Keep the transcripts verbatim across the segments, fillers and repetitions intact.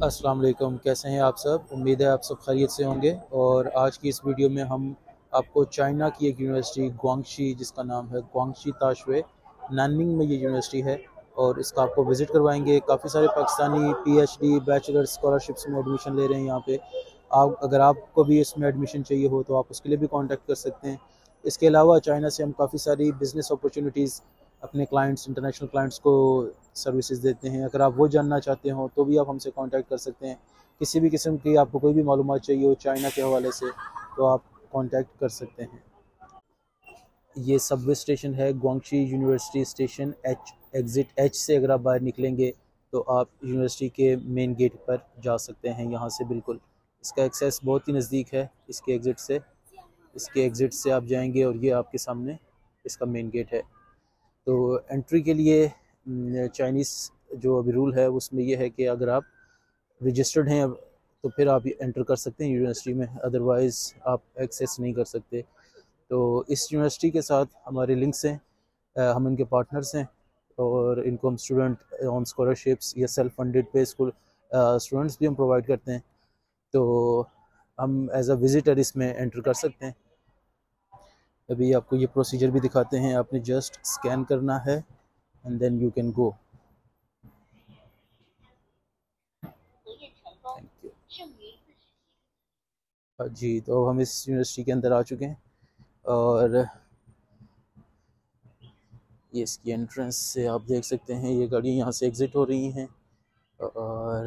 अस्सलाम वालेकुम, कैसे हैं आप सब। उम्मीद है आप सब खैरियत से होंगे। और आज की इस वीडियो में हम आपको चाइना की एक यूनिवर्सिटी ग्वांगशी, जिसका नाम है ग्वांगशी ताशवे, नाननिंग में ये यूनिवर्सिटी है, और इसका आपको विज़िट करवाएंगे। काफ़ी सारे पाकिस्तानी पीएचडी बैचलर स्कॉलरशिप्स में एडमिशन ले रहे हैं यहाँ पे। आप अगर आपको भी इसमें एडमिशन चाहिए हो तो आप उसके लिए भी कांटेक्ट कर सकते हैं। इसके अलावा चाइना से हम काफ़ी सारी बिज़नेस अपॉर्चुनिटीज़ अपने क्लाइंट्स, इंटरनेशनल क्लाइंट्स को सर्विसेज देते हैं। अगर आप वो जानना चाहते हो तो भी आप हमसे कांटेक्ट कर सकते हैं। किसी भी किस्म की आपको कोई भी मालूमात चाहिए हो चाइना के हवाले से तो आप कांटेक्ट कर सकते हैं। ये सबवे स्टेशन है, Guangxi university station H, exit H से अगर आप बाहर निकलेंगे तो आप यूनिवर्सिटी के मेन गेट पर जा सकते हैं। यहाँ से बिल्कुल इसका एक्सेस बहुत ही नज़दीक है। इसके एग्ज़िट से इसके एग्ज़िट से आप जाएंगे और ये आपके सामने इसका मेन गेट है। तो एंट्री के लिए चाइनीज़ जो अभी रूल है उसमें यह है कि अगर आप रजिस्टर्ड हैं तो फिर आप एंटर कर सकते हैं यूनिवर्सिटी में, अदरवाइज़ आप एक्सेस नहीं कर सकते। तो इस यूनिवर्सिटी के साथ हमारे लिंक्स हैं, हम इनके पार्टनर्स हैं, और इनको हम स्टूडेंट ऑन स्कॉलरशिप्स या सेल्फ फंडेड पे स्कूल स्टूडेंट्स भी हम प्रोवाइड करते हैं। तो हम एज अ विज़िटर इसमें एंटर कर सकते हैं। अभी आपको ये प्रोसीजर भी दिखाते हैं। आपने जस्ट स्कैन करना है and then you can go. जी, तो हम इस यूनिवर्सिटी के अंदर आ चुके हैं और ये इसकी एंट्रेंस से आप देख सकते हैं ये गाड़ियाँ यहाँ से एग्ज़िट हो रही हैं। और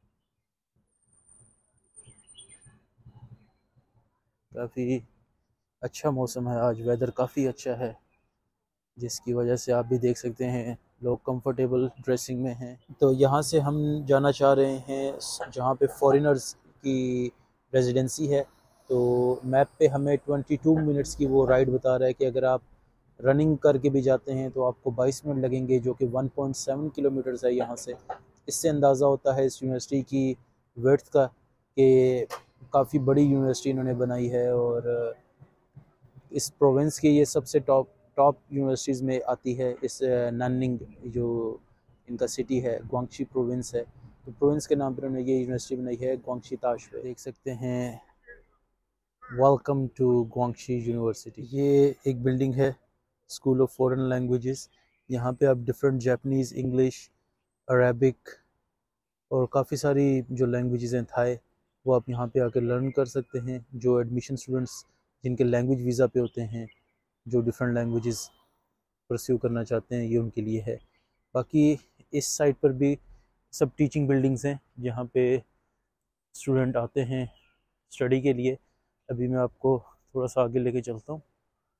काफ़ी अच्छा मौसम है आज, वेदर काफ़ी अच्छा है, जिसकी वजह से आप भी देख सकते हैं लोग कंफर्टेबल ड्रेसिंग में हैं। तो यहाँ से हम जाना चाह रहे हैं जहाँ पे फॉरेनर्स की रेजिडेंसी है। तो मैप पे हमें बाईस मिनट्स की वो राइड बता रहा है कि अगर आप रनिंग करके भी जाते हैं तो आपको बाईस मिनट लगेंगे, जो कि एक पॉइंट सात किलोमीटर्स है यहाँ से। इससे अंदाज़ा होता है इस यूनिवर्सिटी की वर्थ का कि काफ़ी बड़ी यूनिवर्सिटी इन्होंने बनाई है, और इस प्रोविंस की ये सबसे टॉप टॉप यूनिवर्सिटीज़ में आती है। इस नाननिंग जो इनका सिटी है, ग्वांगशी प्रोविंस है, तो प्रोविंस के नाम पर उन्होंने ये यूनिवर्सिटी बनाई है, ग्वांगशी ताशवे। देख सकते हैं वेलकम टू ग्वांगशी यूनिवर्सिटी। ये एक बिल्डिंग है, स्कूल ऑफ फॉरेन लैंग्वेजेस। यहाँ पे आप डिफरेंट जापानीज़, इंग्लिश, अरेबिक और काफ़ी सारी जो लैंग्वेजेस हैं, थाई, वो आप यहाँ पे आकर लर्न कर सकते हैं। जो एडमिशन स्टूडेंट्स जिनके लैंग्वेज वीज़ा पे होते हैं, जो डिफरेंट लैंग्वेजेस परस्यू करना चाहते हैं, ये उनके लिए है। बाकी इस साइड पर भी सब टीचिंग बिल्डिंग्स हैं जहाँ पे स्टूडेंट आते हैं स्टडी के लिए। अभी मैं आपको थोड़ा सा आगे लेके चलता हूँ।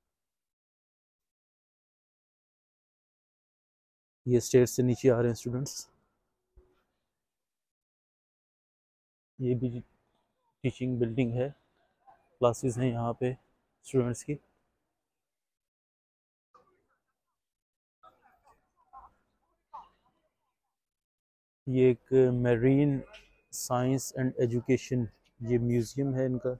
ये स्टेज से नीचे आ रहे हैं स्टूडेंट्स। ये भी टीचिंग बिल्डिंग है, क्लासेस हैं यहाँ पे स्टूडेंट्स की। ये एक मेरीन साइंस एंड एजुकेशन, ये म्यूज़ियम है इनका।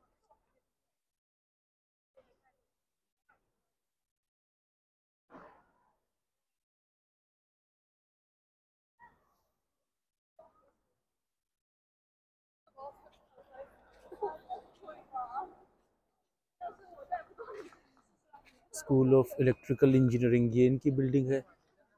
स्कूल ऑफ इलेक्ट्रिकल इंजीनियरिंग, ये इनकी बिल्डिंग है।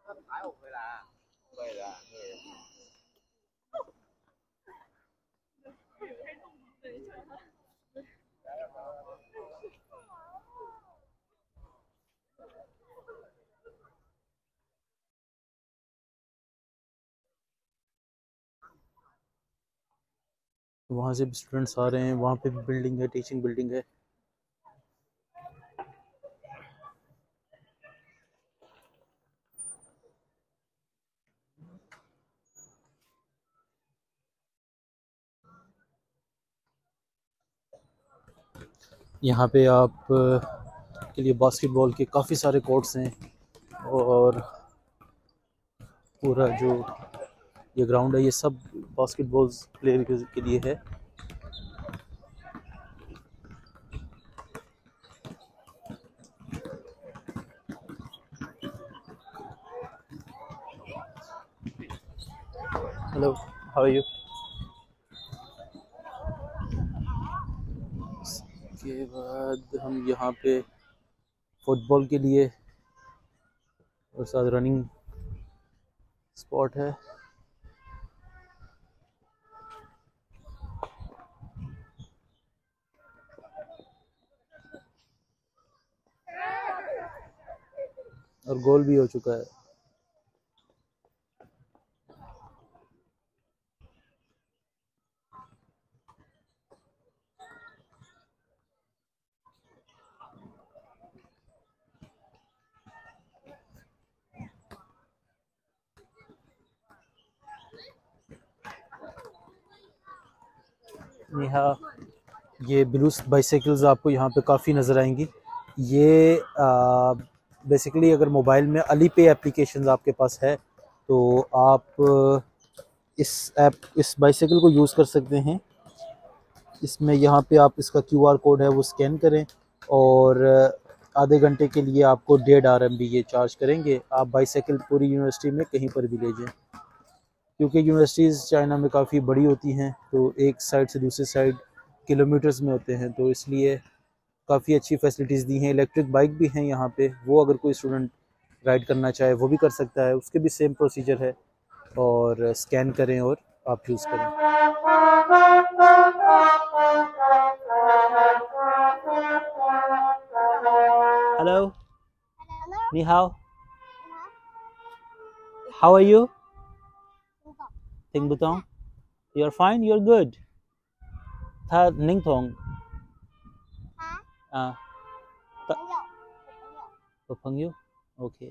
वहाँ से भी स्टूडेंट्स आ रहे हैं, वहाँ पे भी बिल्डिंग है, टीचिंग बिल्डिंग है। यहाँ पे आप के लिए बास्केटबॉल के काफ़ी सारे कोर्ट्स हैं, और पूरा जो ये ग्राउंड है ये सब बास्केटबॉल प्लेयर के लिए है। Hello, how are you? उसके बाद हम यहाँ पे फुटबॉल के लिए और साथ रनिंग स्पॉट है। और गोल भी हो चुका है। यहाँ ये ब्लूस बाइसाइकिल्स आपको यहाँ पे काफ़ी नज़र आएंगी। ये बेसिकली अगर मोबाइल में अली पे एप्लीकेशन आपके पास है तो आप इस ऐप इस बाइसाइकिल को यूज़ कर सकते हैं। इसमें यहाँ पे आप इसका क्यू आर कोड है वो स्कैन करें और आधे घंटे के लिए आपको डेढ़ आर एम बी ये चार्ज करेंगे। आप बाइसाइकिल पूरी यूनिवर्सिटी में कहीं पर भी ले जाएं, क्योंकि यूनिवर्सिटीज़ चाइना में काफ़ी बड़ी होती हैं तो एक साइड से दूसरी साइड किलोमीटर्स में होते हैं, तो इसलिए काफ़ी अच्छी फैसिलिटीज़ दी हैं। इलेक्ट्रिक बाइक भी हैं यहाँ पे, वो अगर कोई स्टूडेंट राइड करना चाहे वो भी कर सकता है, उसके भी सेम प्रोसीजर है। और स्कैन करें और आप यूज़ करें। हेलो, नी हाउ, how are you? Ting Butong, you're fine, you're good. Tha Ning Thong. Ah, Papangyu. Okay.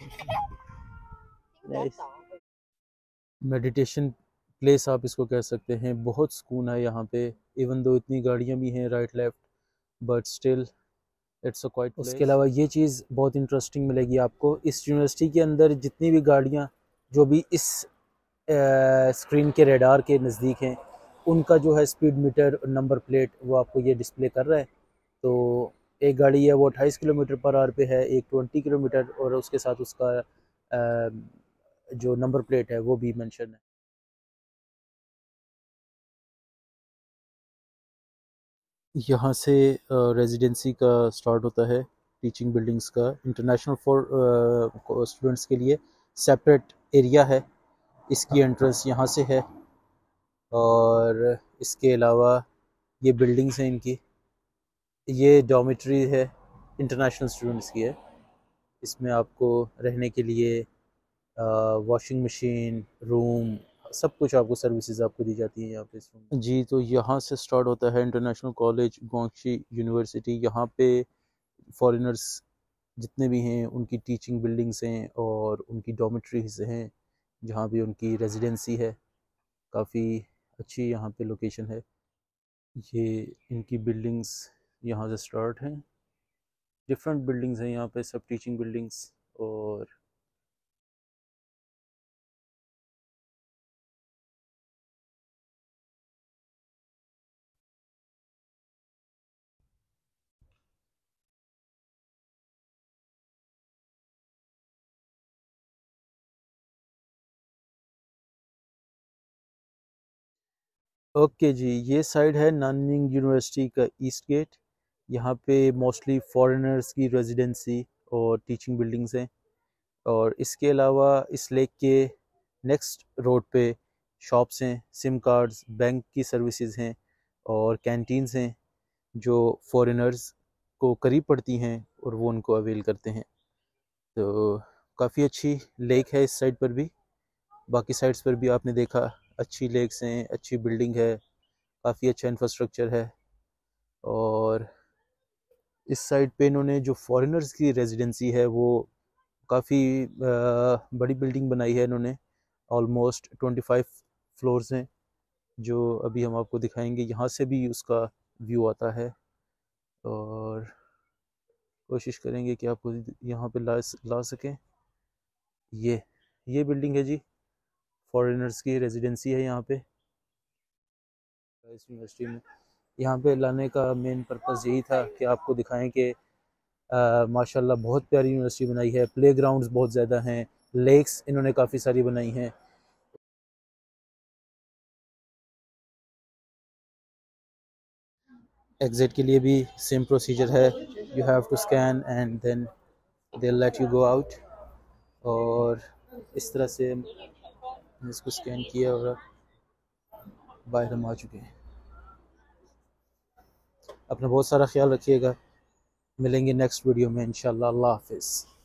Nice. Meditation place आप इसको कह सकते हैं। बहुत सुकून है यहाँ पे, इवन दो इतनी गाड़ियाँ भी हैं right left, but still it's a quiet place. उसके अलावा ये चीज़ बहुत इंटरेस्टिंग मिलेगी आपको, इस यूनिवर्सिटी के अंदर जितनी भी गाड़ियाँ जो भी इस स्क्रीन के रेडार के नज़दीक हैं, उनका जो है स्पीड मीटर नंबर प्लेट वो आपको ये डिस्प्ले कर रहा है। तो एक गाड़ी है वो अट्ठाईस किलोमीटर पर आवर पे है, एक बीस किलोमीटर, और उसके साथ उसका आ, जो नंबर प्लेट है वो भी मेंशन है। यहाँ से रेजिडेंसी का स्टार्ट होता है, टीचिंग बिल्डिंग्स का। इंटरनेशनल फॉर स्टूडेंट्स के लिए सेपरेट एरिया है, इसकी एंट्रेंस यहाँ से है। और इसके अलावा ये बिल्डिंग्स हैं इनकी, ये डॉर्मेट्री है, इंटरनेशनल स्टूडेंट्स की है। इसमें आपको रहने के लिए वॉशिंग मशीन, रूम, सब कुछ आपको सर्विसेज आपको दी जाती है यहाँ पे इस रूम। जी, तो यहाँ से स्टार्ट होता है इंटरनेशनल कॉलेज ग्वांगशी यूनिवर्सिटी। यहाँ पे फॉरेनर्स जितने भी हैं उनकी टीचिंग बिल्डिंग्स हैं और उनकी डॉर्मेट्रीज हैं जहाँ भी उनकी रेजिडेंसी है। काफ़ी अच्छी यहाँ पे लोकेशन है। ये इनकी बिल्डिंग्स यहाँ से स्टार्ट हैं, डिफरेंट बिल्डिंग्स हैं यहाँ पे, सब टीचिंग बिल्डिंग्स। और ओके जी, ये साइड है नाननिंग यूनिवर्सिटी का ईस्ट गेट। यहाँ पे मोस्टली फॉरेनर्स की रेजिडेंसी और टीचिंग बिल्डिंग्स हैं। और इसके अलावा इस लेक के नेक्स्ट रोड पे शॉप्स हैं, सिम कार्ड्स, बैंक की सर्विसेज हैं और कैंटीन्स हैं जो फॉरेनर्स को करीब पड़ती हैं और वो उनको अवेल करते हैं। तो काफ़ी अच्छी लेक है इस साइड पर भी। बाकी साइड्स पर भी आपने देखा अच्छी लेक्स हैं, अच्छी बिल्डिंग है, काफ़ी अच्छा इंफ्रास्ट्रक्चर है। और इस साइड पे इन्होंने जो फॉरेनर्स की रेजिडेंसी है वो काफ़ी बड़ी बिल्डिंग बनाई है इन्होंने, ऑलमोस्ट पच्चीस फ्लोर्स हैं जो अभी हम आपको दिखाएंगे। यहाँ से भी उसका व्यू आता है और कोशिश करेंगे कि आपको यहाँ पे ला ला सकें। ये ये बिल्डिंग है जी, फॉरेनर्स की रेजिडेंसी है यहाँ पे इस यूनिवर्सिटी में। यहाँ पे लाने का मेन पर्पज़ यही था कि आपको दिखाएं कि माशाल्लाह बहुत प्यारी यूनिवर्सिटी बनाई है। प्लेग्राउंड्स बहुत ज़्यादा हैं, लेक्स इन्होंने काफ़ी सारी बनाई हैं। एग्ज़िट के लिए भी सेम प्रोसीजर है, you have to scan and then they let you go out. और इस तरह से इसको स्कैन किया और बाहर हम आ चुके हैं। अपना बहुत सारा ख्याल रखिएगा, मिलेंगे नेक्स्ट वीडियो में इंशाल्लाह। अल्लाह हाफिज़।